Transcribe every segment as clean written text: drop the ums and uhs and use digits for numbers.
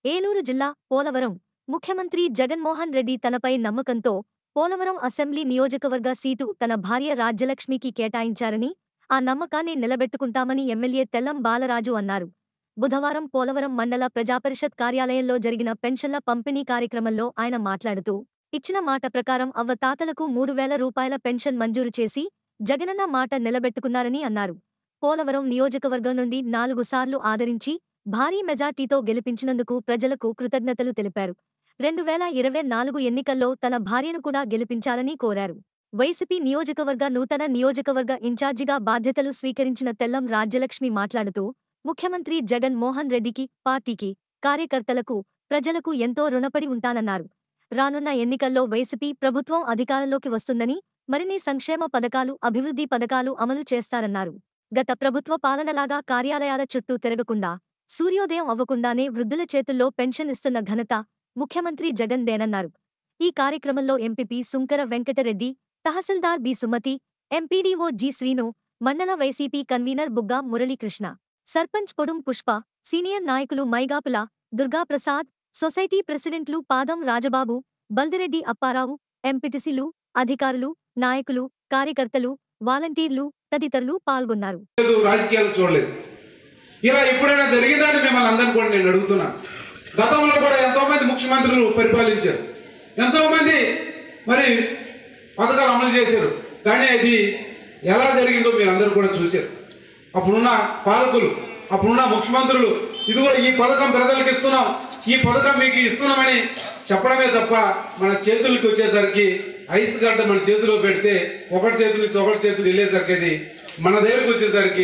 ఏలూరు జిల్లా పోలవరం ముఖ్యమంత్రి జగన్మోహన్ రెడ్డి తనపై నమ్మకంతో పోలవరం అసెంబ్లీ నియోజకవర్గ సీటు తన భార్య రాజ్యలక్ష్మికి కేటాయించారని, ఆ నమ్మకాన్ని నిలబెట్టుకుంటామని ఎమ్మెల్యే తెల్లం బాలరాజు అన్నారు. బుధవారం పోలవరం మండల ప్రజాపరిషత్ కార్యాలయంలో జరిగిన పెన్షన్ల పంపిణీ కార్యక్రమంలో ఆయన మాట్లాడుతూ, ఇచ్చిన మాట ప్రకారం అవ్వతాతలకు 3,000 రూపాయల పెన్షన్ మంజూరు చేసి జగనన్న మాట నిలబెట్టుకున్నారని అన్నారు. పోలవరం నియోజకవర్గం నుండి 4 సార్లు ఆదరించి భారీ మెజార్టీతో గెలిపించినందుకు ప్రజలకు కృతజ్ఞతలు తెలిపారు. 2024 ఎన్నికల్లో తన భార్యను కూడా గెలిపించాలని కోరారు. వైసీపీ నియోజకవర్గ నూతన నియోజకవర్గ ఇన్ఛార్జిగా బాధ్యతలు స్వీకరించిన తెల్లం రాజ్యలక్ష్మి మాట్లాడుతూ, ముఖ్యమంత్రి జగన్ మోహన్ రెడ్డికి, పార్టీకి, కార్యకర్తలకు, ప్రజలకు ఎంతో రుణపడి ఉంటానన్నారు. రానున్న ఎన్నికల్లో వైసీపీ ప్రభుత్వం అధికారంలోకి వస్తుందని, మరిన్ని సంక్షేమ పథకాలు, అభివృద్ధి పథకాలు అమలు చేస్తారన్నారు. గత ప్రభుత్వ పాలనలాగా కార్యాలయాల చుట్టూ తిరగకుండా, సూర్యోదయం అవ్వకుండానే వృద్ధుల చేతుల్లో పెన్షన్ ఇస్తున్న ఘనత ముఖ్యమంత్రి జగన్ దేనన్నారు. ఈ కార్యక్రమంలో MPP Sunkara Venkatareddy, tahsildar B Sumathi, MPDO G Srinu, మండల YCP convenor Bugga Muralikrishna, sarpanch Podum Pushpa, senior నాయకులు మైగాపుల, దుర్గాప్రసాద్, సొసైటీ ప్రెసిడెంట్లు పాదం రాజబాబు, బల్దిరెడ్డి అప్పారావు, ఎంపీటీసీలు, అధికారులు, నాయకులు, కార్యకర్తలు, వాలంటీర్లు తదితరులు పాల్గొన్నారు. రాజకీయాలు చూడలేదు. ఇలా ఎప్పుడైనా జరిగిందని మిమ్మల్ని అందరినీ కూడా నేను అడుగుతున్నాను. గతంలో కూడా ఎంతో మంది ముఖ్యమంత్రులు పరిపాలించారు, ఎంతో మంది మరి పథకాలు అమలు చేశారు. కానీ అది ఎలా జరిగిందో మీరు అందరూ కూడా చూశారు. అప్పుడున్న పాలకులు, అప్పుడున్న ముఖ్యమంత్రులు ఇదిగో ఈ పథకం ప్రజలకు ఇస్తున్నాం, ఈ పథకం మీకు ఇస్తున్నామని చెప్పడమే తప్ప మన చేతులకి వచ్చేసరికి ఐస్ గడ్డ మన చేతిలో పెడితే ఒకటి చేతుల నుంచి ఒకటి చేతులు వెళ్ళేసరికి అది మన దగ్గరకు వచ్చేసరికి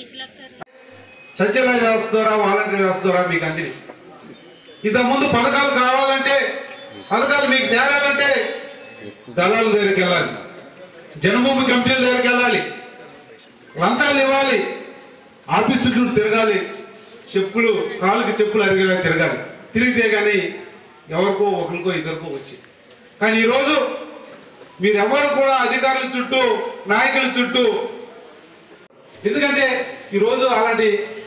సచివాలయ వ్యవస్థ ద్వారా, వాలంటీర్ వ్యవస్థ ద్వారా మీకు అందింది. ఇంతకుముందు పథకాలు కావాలంటే, పథకాలు మీకు చేరాలంటే దళాల దగ్గరికి వెళ్ళాలి, జన్మభూమి కంపెనీల దగ్గరికి వెళ్ళాలి, లంచాలు ఇవ్వాలి, ఆఫీసు చుట్టూ తిరగాలి, చెప్పులు కాళ్ళకి చెప్పులు అరిగేలా తిరగాలి. తిరిగితే కానీ ఎవరికో ఒకరికో ఇద్దరికో వచ్చి. కానీ ఈరోజు మీరెవరు కూడా అధికారుల చుట్టూ, నాయకుల చుట్టూ, ఎందుకంటే ఈరోజు అలాంటి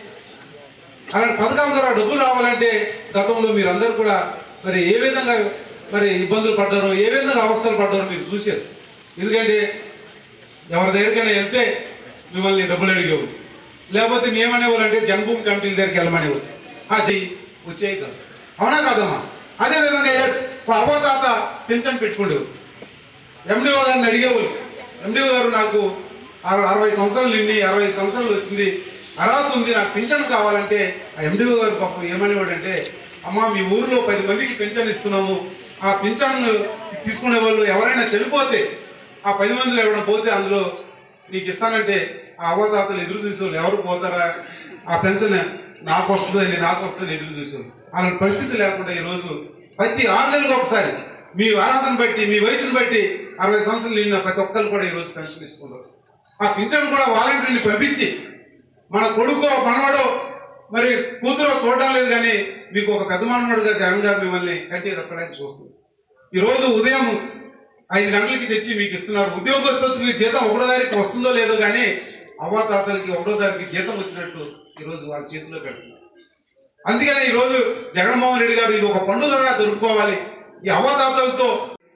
పథకాల ద్వారా డబ్బులు రావాలంటే గతంలో మీరందరూ కూడా మరి ఏ విధంగా మరి ఇబ్బందులు పడ్డారో, ఏ విధంగా అవస్థలు పడ్డారో మీరు చూశారు. ఎందుకంటే ఎవరి దగ్గరికైనా వెళ్తే మిమ్మల్ని డబ్బులు అడిగేవారు, లేకపోతే మేమనేవాళ్ళు అంటే జన్మభూమి కమిటీల దగ్గరికి వెళ్ళమనేవారు. అది వచ్చేది కాదు. అవునా కాదమ్మా? అదేవిధంగా అవ్వతాత పెన్షన్ పెట్టుకుండేవారు. ఎండిఓ గారిని అడిగేవాళ్ళు, ఎండిఓ గారు నాకు 60 సంవత్సరాలు నిండి 65 సంవత్సరాలు వచ్చింది, అర్హత ఉంది, నాకు పెన్షన్ కావాలంటే ఆ ఎండిఓ గారు పాపం ఏమనేవాడు అంటే, అమ్మ మీ ఊరిలో 10 మందికి పెన్షన్ ఇస్తున్నాము, ఆ పెన్షన్ తీసుకునే వాళ్ళు ఎవరైనా చనిపోతే ఆ 10 మందిలో ఎవరైనా పోతే అందులో నీకు ఇస్తానంటే ఆ అవ్వతాతలు ఎదురు చూసేవాళ్ళు. ఎవరు పోతారా, ఆ పెన్షన్ నాకు వస్తుందని, నాకు వస్తుందని ఎదురు చూసేవాళ్ళు. అలాంటి పరిస్థితి లేకుండా ఈరోజు ప్రతి 6 నెలలకు ఒకసారి మీ అర్హతను బట్టి, మీ వయసును బట్టి 60 సంవత్సరాలు నిన్న ప్రతి ఒక్కరు కూడా ఈరోజు పెన్షన్ ఇస్తున్నారు. ఆ పెన్షన్ కూడా వాలంటీర్ని పంపించి మన కొడుకో మనవాడో మరి కూతురో చూడడం లేదు, కానీ మీకు ఒక పెద్ద మనవాడుగా జగన్ గారు మిమ్మల్ని కట్టి రప్పడానికి చూస్తుంది. ఈరోజు ఉదయం 5 గంటలకి తెచ్చి మీకు ఇస్తున్నారు. ఉద్యోగస్తులకి జీతం 1వ తారీఖు వస్తుందో లేదో, కానీ అవ్వాతాతలకి 1వ తారీఖు జీతం వచ్చినట్టు ఈరోజు వాళ్ళ చేతిలో పెడుతున్నారు. అందుకనే ఈరోజు జగన్మోహన్ రెడ్డి గారు ఇది ఒక పండుగగా జరుపుకోవాలి. ఈ అవ్వాతాతలతో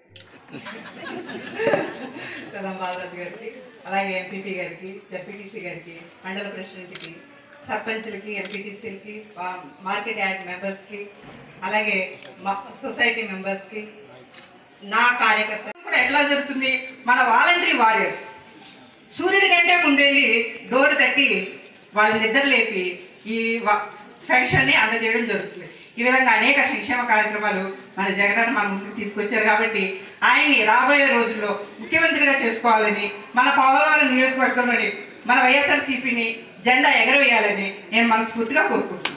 అలాగే ఎంపీపీ గారికి, జెడ్పీటీసీ గారికి, మండల ప్రెసిడెంట్కి, సర్పంచ్లకి, ఎంపీటీసీలకి, మార్కెట్ యార్డ్ మెంబర్స్కి, అలాగే సొసైటీ మెంబర్స్కి, నా కార్యకర్త కూడా ఎట్లా జరుగుతుంది, మన వాలంటరీ వారియర్స్ సూర్యుడి కంటే ముందెళ్ళి డోర్ తట్టి వాళ్ళని నిద్రలేపి ఈ పెన్షన్ని అందజేయడం జరుగుతుంది. ఈ విధంగా అనేక సంక్షేమ కార్యక్రమాలు మన జగన్ మన ముందుకు తీసుకొచ్చారు. కాబట్టి ఆయన్ని రాబోయే రోజుల్లో ముఖ్యమంత్రిగా చేసుకోవాలని, మన పోలవరం నియోజకవర్గంలోని మన వైఎస్ఆర్సీపీని జెండా ఎగరవేయాలని నేను మనస్ఫూర్తిగా కోరుకుంటున్నాను.